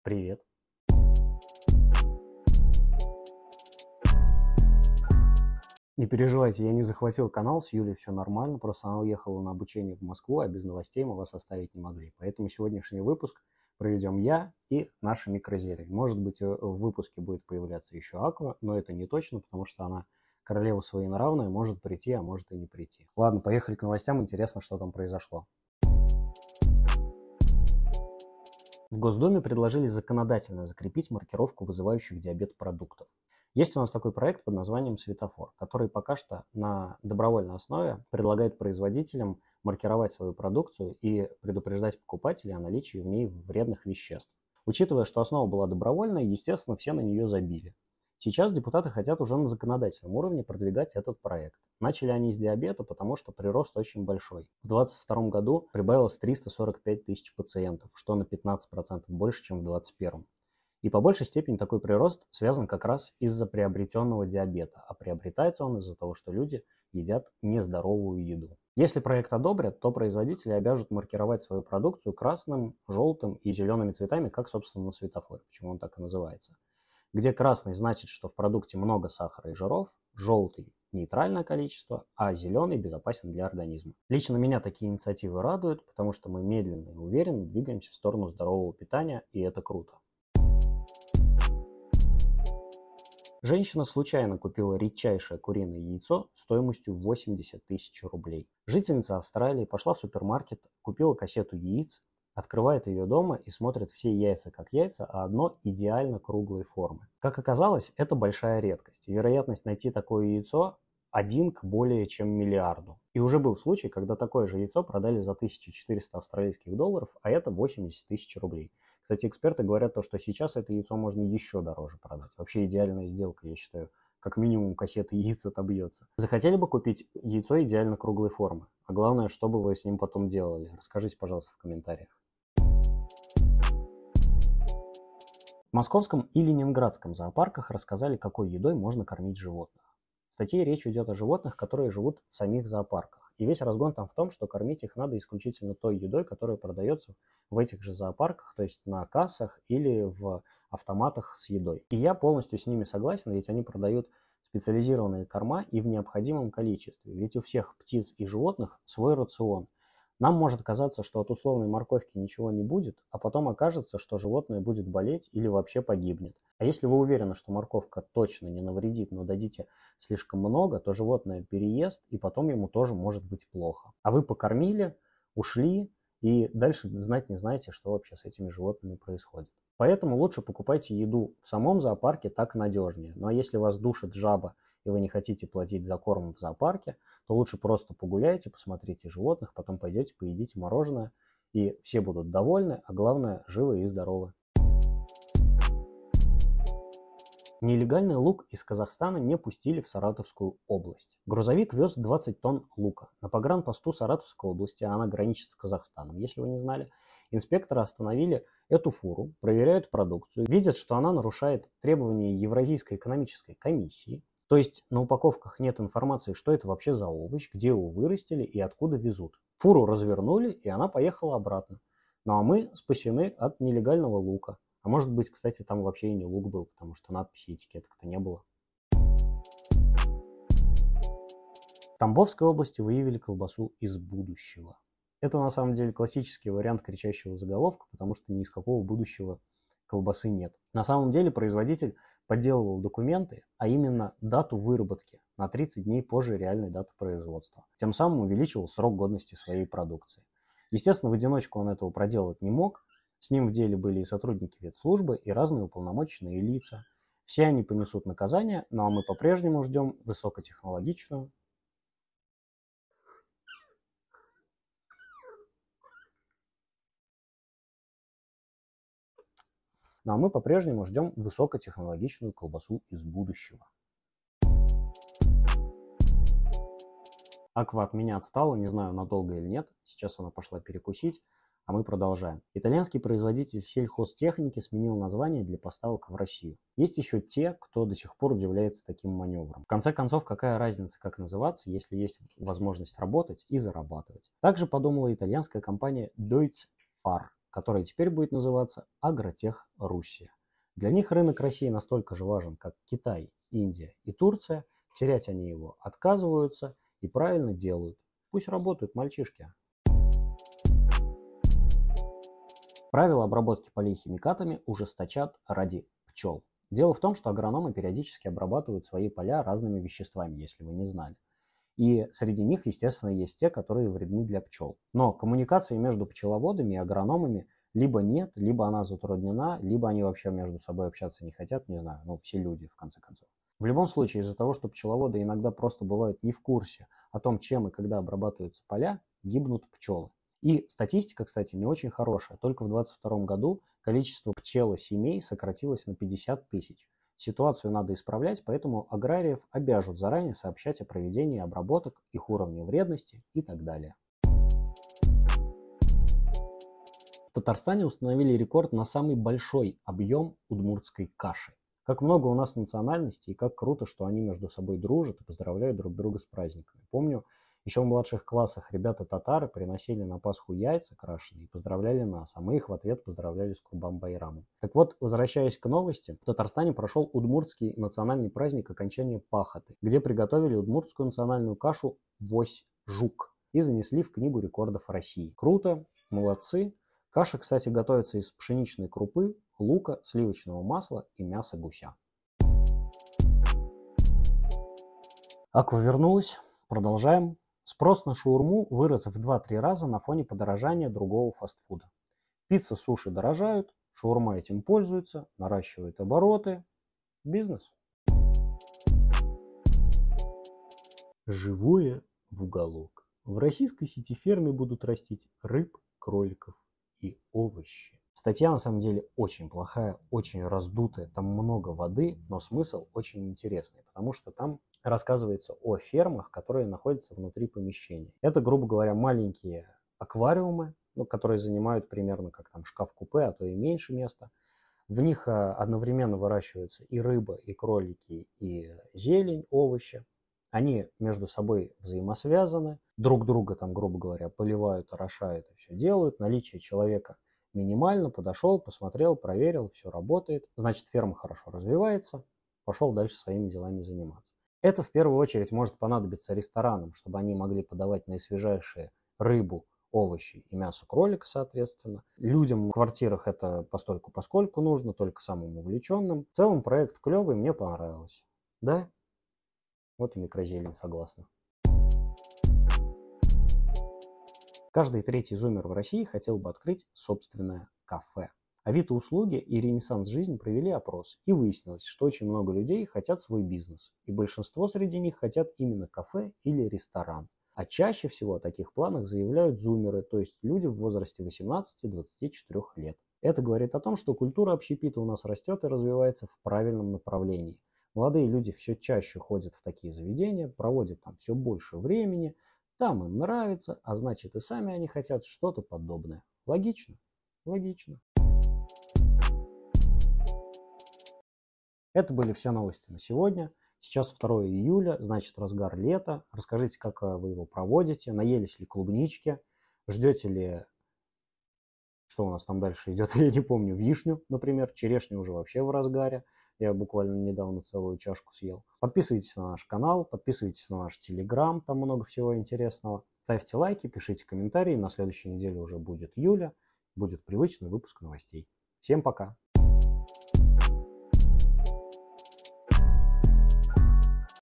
Привет. Не переживайте, я не захватил канал, с Юлей все нормально, просто она уехала на обучение в Москву, а без новостей мы вас оставить не могли. Поэтому сегодняшний выпуск проведем я и наши микрозелень. Может быть, в выпуске будет появляться еще Аква, но это не точно, потому что она королева своенравная, может прийти, а может и не прийти. Ладно, поехали к новостям, интересно, что там произошло. В Госдуме предложили законодательно закрепить маркировку вызывающих диабет продуктов. Есть у нас такой проект под названием «Светофор», который пока что на добровольной основе предлагает производителям маркировать свою продукцию и предупреждать покупателей о наличии в ней вредных веществ. Учитывая, что основа была добровольная, естественно, все на нее забили. Сейчас депутаты хотят уже на законодательном уровне продвигать этот проект. Начали они с диабета, потому что прирост очень большой. В 2022 году прибавилось 345 тысяч пациентов, что на 15% больше, чем в 2021. И по большей степени такой прирост связан как раз из-за приобретенного диабета, а приобретается он из-за того, что люди едят нездоровую еду. Если проект одобрят, то производители обяжут маркировать свою продукцию красным, желтым и зелеными цветами, как, собственно, на светофоре, почему он так и называется. Где красный значит, что в продукте много сахара и жиров, желтый – нейтральное количество, а зеленый безопасен для организма. Лично меня такие инициативы радуют, потому что мы медленно и уверенно двигаемся в сторону здорового питания, и это круто. Женщина случайно купила редчайшее куриное яйцо стоимостью 80 тысяч рублей. Жительница Австралии пошла в супермаркет, купила кассету яиц, открывает ее дома и смотрит все яйца как яйца, а одно идеально круглой формы. Как оказалось, это большая редкость. И вероятность найти такое яйцо 1 к более чем миллиарду. И уже был случай, когда такое же яйцо продали за 1400 австралийских долларов, а это 80 тысяч рублей. Кстати, эксперты говорят, что сейчас это яйцо можно еще дороже продать. Вообще идеальная сделка, я считаю. Как минимум кассеты яиц отобьется. Захотели бы купить яйцо идеально круглой формы? А главное, что бы вы с ним потом делали? Расскажите, пожалуйста, в комментариях. В московском и ленинградском зоопарках рассказали, какой едой можно кормить животных. В статье речь идет о животных, которые живут в самих зоопарках. И весь разгон там в том, что кормить их надо исключительно той едой, которая продается в этих же зоопарках, то есть на кассах или в автоматах с едой. И я полностью с ними согласен, ведь они продают специализированные корма и в необходимом количестве. Ведь у всех птиц и животных свой рацион. Нам может казаться, что от условной морковки ничего не будет, а потом окажется, что животное будет болеть или вообще погибнет. А если вы уверены, что морковка точно не навредит, но дадите слишком много, то животное переест, и потом ему тоже может быть плохо. А вы покормили, ушли, и дальше знать не знаете, что вообще с этими животными происходит. Поэтому лучше покупайте еду в самом зоопарке, так надежнее. Ну а если вас душит жаба, и вы не хотите платить за корм в зоопарке, то лучше просто погуляйте, посмотрите животных, потом пойдете, поедите мороженое, и все будут довольны, а главное, живы и здоровы. Нелегальный лук из Казахстана не пустили в Саратовскую область. Грузовик вез 20 тонн лука. На погранпосту Саратовской области, а она граничит с Казахстаном, если вы не знали, инспекторы остановили эту фуру, проверяют продукцию, видят, что она нарушает требования Евразийской экономической комиссии. То есть на упаковках нет информации, что это вообще за овощ, где его вырастили и откуда везут. Фуру развернули, и она поехала обратно. Ну а мы спасены от нелегального лука. А может быть, кстати, там вообще и не лук был, потому что надписи и этикеток-то не было. В Тамбовской области выявили колбасу из будущего. Это на самом деле классический вариант кричащего заголовка, потому что ни из какого будущего колбасы нет. На самом деле производитель подделывал документы, а именно дату выработки на 30 дней позже реальной даты производства. Тем самым увеличивал срок годности своей продукции. Естественно, в одиночку он этого проделать не мог. С ним в деле были и сотрудники ветслужбы, и разные уполномоченные лица. Все они понесут наказание, ну а мы по-прежнему ждем высокотехнологичную колбасу из будущего. Аква от меня отстала, не знаю, надолго или нет. Сейчас она пошла перекусить, а мы продолжаем. Итальянский производитель сельхозтехники сменил название для поставок в Россию. Есть еще те, кто до сих пор удивляется таким маневром. В конце концов, какая разница, как называться, если есть возможность работать и зарабатывать. Также подумала итальянская компания Deutz Fahr. которая теперь будет называться Агротех Руссия. Для них рынок России настолько же важен, как Китай, Индия и Турция. Терять они его отказываются и правильно делают. Пусть работают мальчишки. Правила обработки полей химикатами ужесточат ради пчел. Дело в том, что агрономы периодически обрабатывают свои поля разными веществами, если вы не знали. И среди них, естественно, есть те, которые вредны для пчел. Но коммуникации между пчеловодами и агрономами либо нет, либо она затруднена, либо они вообще между собой общаться не хотят, не знаю, все люди, в конце концов. В любом случае, из-за того, что пчеловоды иногда просто бывают не в курсе о том, чем и когда обрабатываются поля, гибнут пчелы. И статистика, кстати, не очень хорошая. Только в 2022 году количество пчелосемей сократилось на 50 тысяч. Ситуацию надо исправлять, поэтому аграриев обяжут заранее сообщать о проведении обработок, их уровне вредности и так далее. В Татарстане установили рекорд на самый большой объем удмуртской каши. Как много у нас национальностей и как круто, что они между собой дружат и поздравляют друг друга с праздниками. Помню, еще в младших классах ребята-татары приносили на Пасху яйца крашеные и поздравляли нас, а мы их в ответ поздравляли с Курбан-байрамом. Так вот, возвращаясь к новости, в Татарстане прошел удмуртский национальный праздник окончания пахоты, где приготовили удмуртскую национальную кашу «Вось-жук» и занесли в Книгу рекордов России. Круто, молодцы. Каша, кстати, готовится из пшеничной крупы, лука, сливочного масла и мяса гуся. Аква вернулась. Продолжаем. Спрос на шаурму вырос в 2-3 раза на фоне подорожания другого фастфуда. Пицца, суши дорожают, шаурма этим пользуется, наращивает обороты. Бизнес. Живое в уголок. В российской сети ферме будут растить рыб, кроликов и овощи. Статья на самом деле очень плохая, очень раздутая, там много воды, но смысл очень интересный, потому что там рассказывается о фермах, которые находятся внутри помещений. Это, грубо говоря, маленькие аквариумы, которые занимают примерно как там шкаф-купе, а то и меньше места. В них одновременно выращиваются и рыба, и кролики, и зелень, овощи. Они между собой взаимосвязаны, друг друга там, грубо говоря, поливают, орошают и все делают. Наличие человека минимально, подошел, посмотрел, проверил, все работает. Значит, ферма хорошо развивается, пошел дальше своими делами заниматься. Это в первую очередь может понадобиться ресторанам, чтобы они могли подавать наисвежайшие рыбу, овощи и мясо кролика, соответственно. Людям в квартирах это постольку-поскольку нужно, только самым увлеченным. В целом проект клевый, мне понравилось. Да? Вот и микрозелень, согласна. Каждый третий зумер в России хотел бы открыть собственное кафе. Авито услуги и Ренессанс жизнь провели опрос, и выяснилось, что очень много людей хотят свой бизнес, и большинство среди них хотят именно кафе или ресторан. А чаще всего о таких планах заявляют зумеры, то есть люди в возрасте 18-24 лет. Это говорит о том, что культура общепита у нас растет и развивается в правильном направлении. Молодые люди все чаще ходят в такие заведения, проводят там все больше времени, там им нравится, а значит и сами они хотят что-то подобное. Логично? Логично. Это были все новости на сегодня. Сейчас 2 июля, значит разгар лета. Расскажите, как вы его проводите, наелись ли клубнички, ждете ли, что у нас там дальше идет, я не помню, вишню, например, черешню уже вообще в разгаре. Я буквально недавно целую чашку съел. Подписывайтесь на наш канал, подписывайтесь на наш телеграм, там много всего интересного. Ставьте лайки, пишите комментарии. На следующей неделе уже будет Юля, будет привычный выпуск новостей. Всем пока!